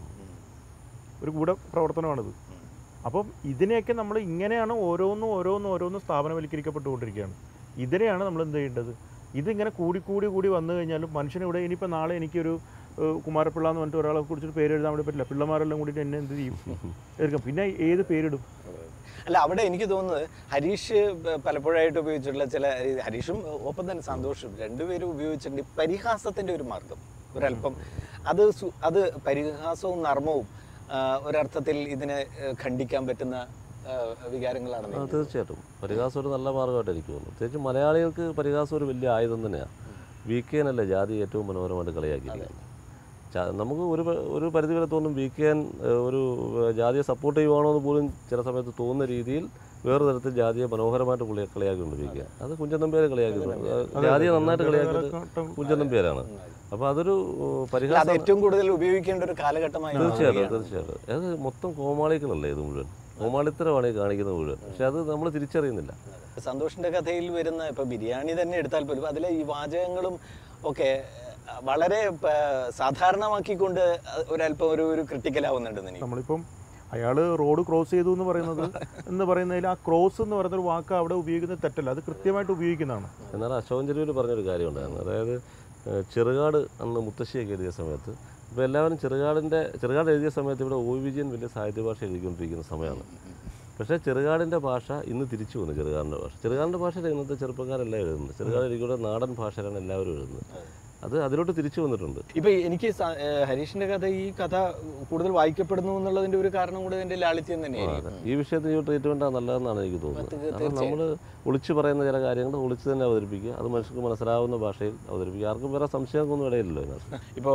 ഒരു ഗൂഢ പ്രവർത്തനമാണിത്. അപ്പം ഇതിനെയൊക്കെ നമ്മൾ ഇങ്ങനെയാണ് ഓരോന്നും ഓരോന്നും ഓരോന്നും സ്ഥാപനവൽക്കരിക്കപ്പെട്ടുകൊണ്ടിരിക്കുകയാണ്. ഇതിനെയാണ് നമ്മൾ എന്ത് ചെയ്യേണ്ടത്? ഇതിങ്ങനെ കൂടി കൂടി കൂടി വന്നു കഴിഞ്ഞാലും മനുഷ്യനിവിടെ ഇനിയിപ്പോൾ നാളെ എനിക്കൊരു കുമാരപ്പിള്ള എന്ന് പറഞ്ഞിട്ട് ഒരാളെ കുറിച്ചിട്ട് പേര് എഴുതാൻ വേണ്ടി പറ്റില്ല. പിള്ളമാരെല്ലാം കൂടിയിട്ട് എന്നെ എന്ത് ചെയ്യും? എടുക്കാം. പിന്നെ ഏത് പേരിടും? അല്ല, അവിടെ എനിക്ക് തോന്നുന്നത് ഹരീഷ് പലപ്പോഴായിട്ട് ഉപയോഗിച്ചിട്ടുള്ള ചില, ഹരീഷും ഒപ്പം തന്നെ സന്തോഷും രണ്ടുപേരും ഉപയോഗിച്ചിട്ടുണ്ട് പരിഹാസത്തിൻ്റെ ഒരു മാർഗം ഒരല്പം. അത് അത് പരിഹാസവും നർമ്മവും ഒരർത്ഥത്തിൽ ഇതിനെ ഖണ്ഡിക്കാൻ പറ്റുന്ന വികാരങ്ങളാണ്. തീർച്ചയായിട്ടും പരിഹാസം ഒരു നല്ല മാർഗമായിട്ട് എനിക്ക് തോന്നുന്നു. പ്രത്യേകിച്ച് മലയാളികൾക്ക് പരിഹാസം ഒരു വലിയ ആയുധം തന്നെയാണ്. വി കെ എൻ അല്ലേ ജാതി ഏറ്റവും മനോഹരമായിട്ട് കളിയാക്കിയിരിക്കുന്നത്. നമുക്ക് ഒരു ഒരു പരിധി വരെ തോന്നും വി കെ എൻ ഒരു ജാതിയെ സപ്പോർട്ട് ചെയ്യുവാണോ എന്ന് പോലും ചില സമയത്ത് തോന്നുന്ന രീതിയിൽ വേറെ തരത്തിൽ ജാതിയെ മനോഹരമായിട്ട് പുള്ളി കളിയാക്കിയിട്ടുണ്ട് വി കെ. അത് കുഞ്ചൻ നമ്പ്യാരെ കളിയാക്കിയിട്ടുണ്ട്. ജാതിയെ നന്നായിട്ട് കളിയാക്കിയത് കുഞ്ചൻ നമ്പ്യാരാണ്. അപ്പോൾ അതൊരു പരിഹാസം ഏറ്റവും കൂടുതൽ ഉപയോഗിക്കേണ്ട ഒരു കാലഘട്ടമായി. തീർച്ചയായിട്ടും തീർച്ചയായിട്ടും അത് മൊത്തം കോമാളികളല്ലേ ഇത് മുഴുവൻ, കോമാളിത്തരമാണ് ഈ കാണിക്കുന്നത് മുഴുവൻ. പക്ഷെ അത് നമ്മൾ തിരിച്ചറിയുന്നില്ല. സന്തോഷിന്റെ കഥയിൽ വരുന്ന ഇപ്പൊ ബിരിയാണി തന്നെ എടുത്താൽ പോലും അതിലെ ഈ വാചകങ്ങളും ഒക്കെ വളരെ സാധാരണമാക്കിക്കൊണ്ട് ഒരല്പം ഒരു ഒരു ക്രിട്ടിക്കലാവുന്നുണ്ട്. നമ്മളിപ്പം അയാൾ റോഡ് ക്രോസ് ചെയ്തു എന്ന് പറയുന്നത് എന്ന് പറയുന്നതിൽ ആ ക്രോസ് എന്ന് പറയുന്നൊരു വാക്ക് അവിടെ ഉപയോഗിക്കുന്നത് തെറ്റല്ല, അത് കൃത്യമായിട്ട് ഉപയോഗിക്കുന്നതാണ്. എന്നാൽ അശോകൻ ചെരുവിൽ പറഞ്ഞൊരു കാര്യമുണ്ടായിരുന്നു. അതായത് ചെറുകാട് അന്ന് മുത്തശ്ശിയൊക്കെ എഴുതിയ സമയത്ത് ഇപ്പോൾ എല്ലാവരും ചെറുകാടിൻ്റെ ചെറുകാട് എഴുതിയ സമയത്ത് ഇവിടെ ഒ വിജയൻ വലിയ സാഹിത്യ ഭാഷ എഴുതിക്കൊണ്ടിരിക്കുന്ന സമയമാണ്. പക്ഷേ ചെറുകാടിൻ്റെ ഭാഷ ഇന്ന് തിരിച്ചു വന്നു. ചെറുകാടിൻ്റെ ഭാഷ ചെറുകാടിൻ്റെ ഭാഷയിൽ ഇന്നത്തെ ചെറുപ്പക്കാരെല്ലാം എഴുതുന്നത്. ചെറുകാട് എഴുതിക്കൂടെ നാടൻ ഭാഷയിലാണ് എല്ലാവരും എഴുതുന്നത്. അത് അതിലോട്ട് തിരിച്ചു വന്നിട്ടുണ്ട്. ഇപ്പൊ എനിക്ക് ഹരീഷിന്റെ കഥ ഈ കഥ കൂടുതൽ വായിക്കപ്പെടുന്നു എന്നുള്ളതിന്റെ ഒരു കാരണം കൂടെ ഇതിന്റെ ലാളിത്യം തന്നെയാണ്. ഈ വിഷയത്തിൽ ട്രീറ്റ്മെന്റ് നല്ലതെന്നാണ് എനിക്ക് തോന്നുന്നത്. കാരണം നമ്മൾ ഒളിച്ചു പറയുന്ന ചില കാര്യങ്ങൾ ഒളിച്ചു തന്നെ അവതരിപ്പിക്കുക, അത് മനുഷ്യർക്ക് മനസ്സിലാവുന്ന ഭാഷയിൽ അവതരിപ്പിക്കുക. ആർക്കും വേറെ സംശയമൊന്നും ഇടയില്ലല്ലോ ഇതിനകത്ത്. ഇപ്പോൾ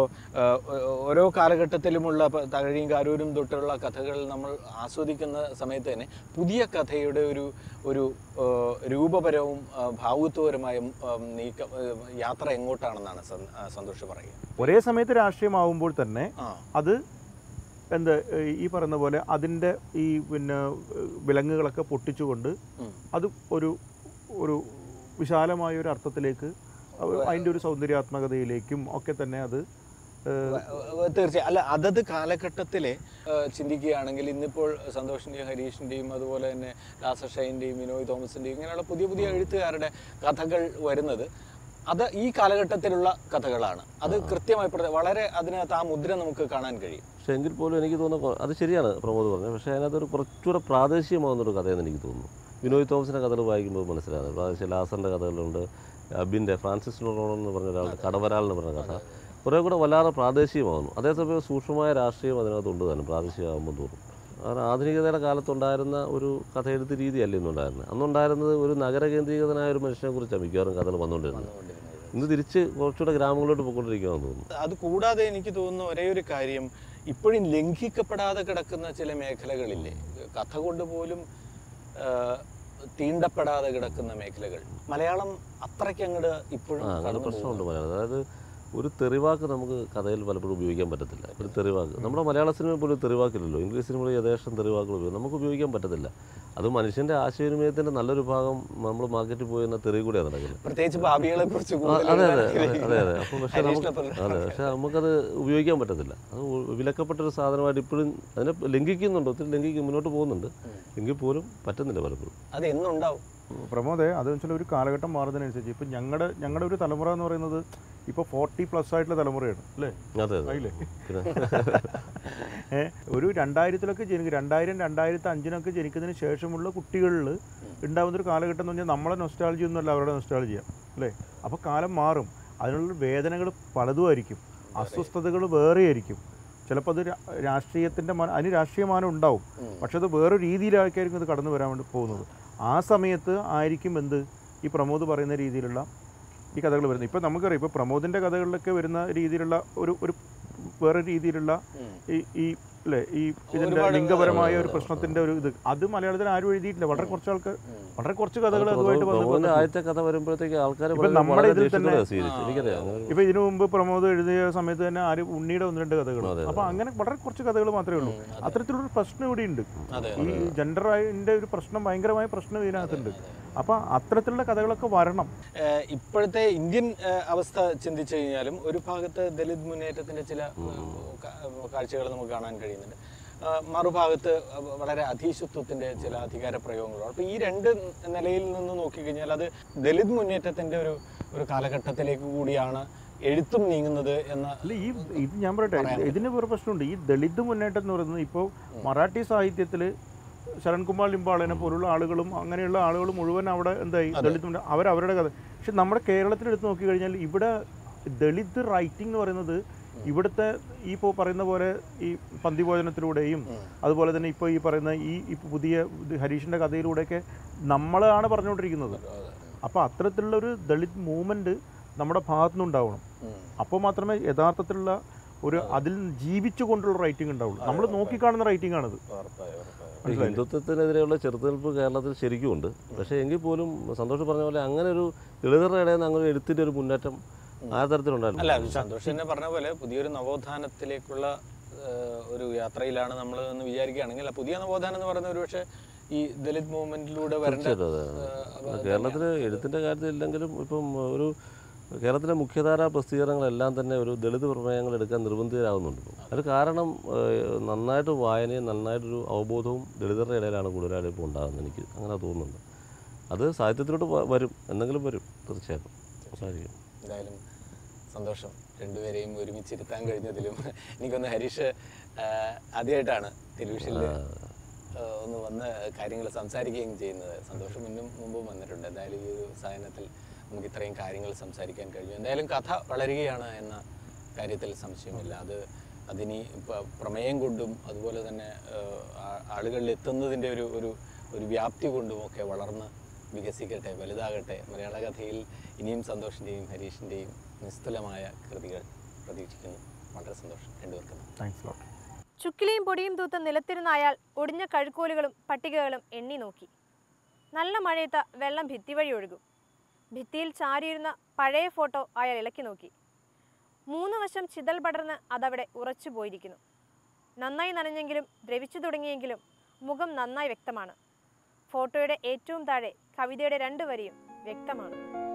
ഓരോ കാലഘട്ടത്തിലുമുള്ള തകഴിയും കാരൂരും തൊട്ടുള്ള കഥകൾ നമ്മൾ ആസ്വദിക്കുന്ന സമയത്ത് തന്നെ പുതിയ കഥയുടെ ഒരു ഒരു രൂപപരവും ഭാവുത്വപരമായ നീക്ക യാത്ര എങ്ങോട്ടാണെന്നാണ് സന്തോഷ് പറയുക. ഒരേ സമയത്ത് രാഷ്ട്രീയമാവുമ്പോൾ തന്നെ അത് എന്താ ഈ പറയുന്ന പോലെ അതിൻ്റെ ഈ പിന്നെ വിലങ്ങുകളൊക്കെ പൊട്ടിച്ചുകൊണ്ട് അത് ഒരു ഒരു വിശാലമായ ഒരു അർത്ഥത്തിലേക്ക് അതിൻ്റെ ഒരു സൗന്ദര്യാത്മകതയിലേക്കും ഒക്കെ തന്നെ അത് തീർച്ചയായും. അല്ല, അതത് കാലഘട്ടത്തിലെ ചിന്തിക്കുകയാണെങ്കിൽ ഇന്നിപ്പോൾ സന്തോഷിൻ്റെയും ഹരീഷിൻ്റെയും അതുപോലെ തന്നെ ലാസഷൈൻ്റെയും വിനോയ് തോമസിൻ്റെയും ഇങ്ങനെയുള്ള പുതിയ പുതിയ എഴുത്തുകാരുടെ കഥകൾ വരുന്നത് അത് ഈ കാലഘട്ടത്തിലുള്ള കഥകളാണ്. അത് കൃത്യമായി വളരെ അതിനകത്ത് ആ മുദ്ര നമുക്ക് കാണാൻ കഴിയും. പക്ഷേ എങ്കിൽ പോലും എനിക്ക് തോന്നുന്നു അത് ശരിയാണ് പ്രമോദ് പറഞ്ഞത്. പക്ഷേ അതിനകത്തൊരു കുറച്ചുകൂടെ പ്രാദേശികമാകുന്നൊരു കഥയെന്ന് എനിക്ക് തോന്നുന്നു. വിനോയ് തോമസിൻ്റെ കഥകൾ വായിക്കുമ്പോൾ മനസ്സിലാകുന്നത് പ്രാദേശിക ലാസറിൻ്റെ കഥകളുണ്ട്, അബിൻ്റെ ഫ്രാൻസിസ് നൊറോൺ എന്ന് പറഞ്ഞ ഒരാൾ കടവരാൾ എന്ന് പറഞ്ഞ കഥ കുറേ കൂടെ വല്ലാതെ പ്രാദേശികമാകുന്നു. അതേസമയം സൂക്ഷ്മമായ രാഷ്ട്രീയം അതിനകത്തുണ്ട് തന്നെ പ്രാദേശികമാകുമ്പോൾ തോറും. കാരണം ആധുനികതയുടെ കാലത്തുണ്ടായിരുന്ന ഒരു കഥയെഴുത്ത് രീതിയല്ല ഇന്നുണ്ടായിരുന്നത്. അന്നുണ്ടായിരുന്നത് ഒരു നഗര കേന്ദ്രീകൃതനായ ഒരു മനുഷ്യനെ കുറിച്ചാണ് മിക്കവാറും കഥകൾ വന്നുകൊണ്ടിരുന്നത്. ഇന്ന് തിരിച്ച് കുറച്ചുകൂടെ ഗ്രാമങ്ങളിലോട്ട് പോയിക്കൊണ്ടിരിക്കുകയാണെന്ന് തോന്നുന്നു. അത് കൂടാതെ എനിക്ക് തോന്നുന്ന ഒരേ ഒരു കാര്യം, ഇപ്പോഴും ലംഘിക്കപ്പെടാതെ കിടക്കുന്ന ചില മേഖലകളില്ലേ, കഥ കൊണ്ട് പോലും തീണ്ടപ്പെടാതെ കിടക്കുന്ന മേഖലകൾ മലയാളം അത്രയ്ക്ക് അങ്ങോട്ട് ഇപ്പോഴും അങ്ങനെ പ്രശ്നമുണ്ട് മലയാളം. അതായത് ഒരു തെറിവാക്ക് നമുക്ക് കഥയിൽ പലപ്പോഴും ഉപയോഗിക്കാൻ പറ്റത്തില്ല. ഒരു തെറിവാക്ക് നമ്മുടെ മലയാള സിനിമയിൽ പോലും തെറിവാക്കില്ലല്ലോ. ഇംഗ്ലീഷ് സിനിമയിൽ യഥേഷ്ടം തെറിവാക്കുകൾ ഉപയോഗിക്കും, നമുക്ക് ഉപയോഗിക്കാൻ പറ്റത്തില്ല. അത് മനുഷ്യൻ്റെ ആശയവിനിമയത്തിൻ്റെ നല്ലൊരു ഭാഗം നമ്മൾ മാർക്കറ്റിൽ പോയി എന്ന തെറി കൂടിയാണ് നടക്കുന്നത്. പ്രത്യേകിച്ച് ഭാവികളെ കുറിച്ച് അതെ അതെ അതെ അതെ അപ്പോൾ പക്ഷേ നമുക്ക് അതെ പക്ഷേ നമുക്കത് ഉപയോഗിക്കാൻ പറ്റത്തില്ല. അത് വിലക്കപ്പെട്ടൊരു സാധനമായിട്ട് ഇപ്പോഴും അതിനെ ലംഘിക്കുന്നുണ്ട്, ഒത്തിരി ലംഘിക്കും, മുന്നോട്ട് പോകുന്നുണ്ട്, എങ്കിൽ പോലും പറ്റുന്നില്ല പലപ്പോഴും. അത് എന്നുണ്ടാവും പ്രമോദേ. അതെന്ന് വെച്ചാൽ ഒരു കാലഘട്ടം മാറുന്നതിനനുസരിച്ച് ഇപ്പം ഞങ്ങളുടെ ഞങ്ങളുടെ ഒരു തലമുറ എന്ന് പറയുന്നത് ഇപ്പോൾ ഫോർട്ടി പ്ലസ് ആയിട്ടുള്ള തലമുറയാണ് അല്ലേ? അതെ അല്ലേ? ഏഹ് ഒരു രണ്ടായിരത്തിലൊക്കെ ജനിക്കും, രണ്ടായിരം രണ്ടായിരത്തി അഞ്ചിനൊക്കെ ജനിക്കുന്നതിന് ശേഷമുള്ള കുട്ടികളിൽ ഉണ്ടാകുന്നൊരു കാലഘട്ടം എന്ന് പറഞ്ഞാൽ നമ്മളെ നൊസ്റ്റാൾജി ഒന്നുമല്ല അവരുടെ നൊസ്റ്റാൾജിയ അല്ലേ? അപ്പോൾ കാലം മാറും, അതിനുള്ള വേദനകൾ പലതുമായിരിക്കും, അസ്വസ്ഥതകൾ വേറെയായിരിക്കും. ചിലപ്പോൾ അത് രാഷ്ട്രീയത്തിൻ്റെ മാനം, അതിന് രാഷ്ട്രീയ മാനം ഉണ്ടാവും, പക്ഷെ അത് വേറെ രീതിയിലായിരിക്കും അത് കടന്നു വരാൻ വേണ്ടി പോകുന്നത്. ആ സമയത്ത് ആയിരിക്കും എന്ത് ഈ പ്രമോദ് പറയുന്ന രീതിയിലുള്ള ഈ കഥകൾ വരുന്നത്. ഇപ്പം നമുക്കറിയാം, ഇപ്പോൾ പ്രമോദിൻ്റെ കഥകളിലൊക്കെ വരുന്ന രീതിയിലുള്ള ഒരു ഒരു വേറെ രീതിയിലുള്ള ഈ ഈ അല്ലേ ഈ ഇതിൻ്റെ ലിംഗപരമായ ഒരു പ്രശ്നത്തിൻ്റെ ഒരു ഇത് അത് മലയാളത്തിൽ ആരും എഴുതിയിട്ടില്ല. വളരെ കുറച്ച് ആൾക്കാർ, വളരെ കുറച്ച് കഥകൾ അതുമായിട്ട് ബന്ധപ്പെട്ട് ആദ്യത്തെ കഥ വരുമ്പോഴത്തേക്ക് ആൾക്കാർ ഇപ്പം നമ്മുടെ ഇതിൽ തന്നെ ഇപ്പം ഇതിനു മുമ്പ് പ്രമോദ് എഴുതിയ സമയത്ത് തന്നെ ആരും ഉണ്ണിയുടെ ഒന്ന് രണ്ട് കഥകൾ, അപ്പം അങ്ങനെ വളരെ കുറച്ച് കഥകൾ മാത്രമേ ഉള്ളൂ. അത്തരത്തിലൊരു പ്രശ്നം ഇവിടെ ഉണ്ട്. ഈ ജെൻഡറിൻ്റെ ഒരു പ്രശ്നം, ഭയങ്കരമായ പ്രശ്നം ഇതിനകത്തുണ്ട്. അപ്പം അത്തരത്തിലുള്ള കഥകളൊക്കെ വരണം. ഇപ്പോഴത്തെ ഇന്ത്യൻ അവസ്ഥ ചിന്തിച്ചു കഴിഞ്ഞാലും ഒരു ഭാഗത്ത് ദലിത് മുന്നേറ്റത്തിൻ്റെ ചില കാഴ്ചകൾ നമുക്ക് കാണാൻ കഴിയുന്നുണ്ട്, മറുഭാഗത്ത് വളരെ അധീശത്വത്തിൻ്റെ ചില അധികാര പ്രയോഗങ്ങളാണ്. അപ്പോൾ ഈ രണ്ട് നിലയിൽ നിന്ന് നോക്കിക്കഴിഞ്ഞാൽ അത് ദലിത് മുന്നേറ്റത്തിൻ്റെ ഒരു ഒരു കാലഘട്ടത്തിലേക്ക് കൂടിയാണ് എഴുത്തും നീങ്ങുന്നത് എന്ന. അല്ല ഈ ഇത് ഞാൻ പറയട്ടെ, ഇതിന് വേറെ പ്രശ്നമുണ്ട്. ഈ ദളിത് മുന്നേറ്റം എന്ന് പറയുന്നത് ഇപ്പോൾ മറാഠി സാഹിത്യത്തിൽ ശരൺകുമാർ ലിംബാളിനെ പോലുള്ള ആളുകളും അങ്ങനെയുള്ള ആളുകൾ മുഴുവൻ അവിടെ എന്തായി ദളിത് അവരവരുടെ കഥ. പക്ഷെ നമ്മുടെ കേരളത്തിൽ എടുത്ത് നോക്കിക്കഴിഞ്ഞാൽ ഇവിടെ ദളിത് റൈറ്റിംഗ് എന്ന് പറയുന്നത് ഇവിടുത്തെ ഈ ഇപ്പോൾ പറയുന്ന പോലെ ഈ പന്തിഭോജനത്തിലൂടെയും അതുപോലെ തന്നെ ഇപ്പോൾ ഈ പറയുന്ന ഈ ഇപ്പോൾ പുതിയ ഹരീഷിൻ്റെ കഥയിലൂടെയൊക്കെ നമ്മളാണ് പറഞ്ഞുകൊണ്ടിരിക്കുന്നത്. അപ്പോൾ അത്തരത്തിലുള്ളൊരു ദളിത് മൂവ്മെൻറ്റ് നമ്മുടെ ഭാഗത്തുനിന്നുണ്ടാവണം. അപ്പോൾ മാത്രമേ യഥാർത്ഥത്തിലുള്ള ഒരു അതിൽ ജീവിച്ചു കൊണ്ടുള്ള റൈറ്റിംഗ് ഉണ്ടാവുള്ളൂ. നമ്മൾ നോക്കിക്കാണുന്ന റൈറ്റിംഗ് ആണിത്. ഹിന്ദുത്വത്തിനെതിരെയുള്ള ചെറുത്തുനിൽപ്പ് കേരളത്തിൽ ശരിക്കും ഉണ്ട്. പക്ഷേ എങ്കിൽ പോലും സന്തോഷം പറഞ്ഞ പോലെ അങ്ങനെ ഒരു ദളിതരുടെ ഇടയിൽ നിന്ന് അങ്ങനെ എഴുത്തിൻ്റെ ഒരു മുന്നേറ്റം ആ തരത്തിലുണ്ടായിരുന്നു. അല്ല, സന്തോഷം തന്നെ പറഞ്ഞ പോലെ പുതിയൊരു നവോത്ഥാനത്തിലേക്കുള്ള ഒരു യാത്രയിലാണ് നമ്മൾ എന്ന് വിചാരിക്കുകയാണെങ്കിൽ പുതിയ നവോത്ഥാനം എന്ന് പറയുന്ന ഒരു പക്ഷേ ഈ ദലിത് മൂവ്മെന്റിലൂടെ വരേണ്ട കേരളത്തിൽ എഴുത്തിൻ്റെ കാര്യത്തിൽ ഇല്ലെങ്കിലും ഇപ്പം ഒരു കേരളത്തിലെ മുഖ്യധാരാ പ്രസിദ്ധീകരണങ്ങളെല്ലാം തന്നെ ഒരു ദളിത് പ്രമേയങ്ങൾ എടുക്കാൻ നിർബന്ധിതരാകുന്നുണ്ട്. അത് കാരണം നന്നായിട്ട് വായനയും നന്നായിട്ടൊരു അവബോധവും ദളിതരുടെ ഇടയിലാണ് കൂടുതലായിട്ട് ഇപ്പോൾ ഉണ്ടാകുന്നത്. എനിക്ക് അങ്ങനെ തോന്നുന്നുണ്ട്. അത് സാഹിത്യത്തിലോട്ട് വരും, എന്തെങ്കിലും വരും, തീർച്ചയായിട്ടും സംസാരിക്കും. എന്തായാലും സന്തോഷം രണ്ടുപേരെയും ഒരുമിച്ചിരുത്താൻ കഴിഞ്ഞതിലും. എനിക്കൊന്ന് ഹരീഷ് ആദ്യമായിട്ടാണ് ടെലിവിഷനിൽ ഒന്ന് വന്ന് കാര്യങ്ങൾ സംസാരിക്കുകയും ചെയ്യുന്നത്. സന്തോഷം മുന്നും മുമ്പും വന്നിട്ടുണ്ട്. എന്തായാലും ഈ ഒരു സാധനത്തിൽ നമുക്ക് ഇത്രയും കാര്യങ്ങൾ സംസാരിക്കാൻ കഴിഞ്ഞു. എന്തായാലും കഥ വളരുകയാണ് എന്ന കാര്യത്തിൽ സംശയമില്ല. അത് അതിനി ഇപ്പോൾ പ്രമേയം കൊണ്ടും അതുപോലെ തന്നെ ആളുകളിൽ എത്തുന്നതിൻ്റെ ഒരു ഒരു ഒരു വ്യാപ്തി കൊണ്ടുമൊക്കെ വളർന്ന് വികസിക്കട്ടെ, വലുതാകട്ടെ. മലയാള കഥയിൽ ഇനിയും സന്തോഷിൻ്റെയും ഹരീഷിൻ്റെയും നിസ്തുലമായ കൃതികൾ പ്രതീക്ഷിക്കുന്നു. വളരെ സന്തോഷം രണ്ടുപേർക്കും. Thanks lot. ചുക്കിലിയും പൊടിയും തൂത്ത് നിലത്തിരുന്ന അയാൾ ഒടിഞ്ഞ കഴുക്കോലുകളും പട്ടികകളും എണ്ണി നോക്കി. നല്ല മഴയത്ത് വെള്ളം ഭിത്തി വഴി ഒഴുകും. ഭിത്തിയിൽ ചാരിയിരുന്ന പഴയ ഫോട്ടോ അയാൾ ഇളക്കി നോക്കി. മൂന്ന് വശം ചിതൽ പടർന്ന് അതവിടെ ഉറച്ചു പോയിരിക്കുന്നു. നന്നായി നനഞ്ഞെങ്കിലും ദ്രവിച്ചു തുടങ്ങിയെങ്കിലും മുഖം നന്നായി വ്യക്തമാണ്. ഫോട്ടോയുടെ ഏറ്റവും താഴെ കവിതയുടെ രണ്ട് വരിയും വ്യക്തമാണ്.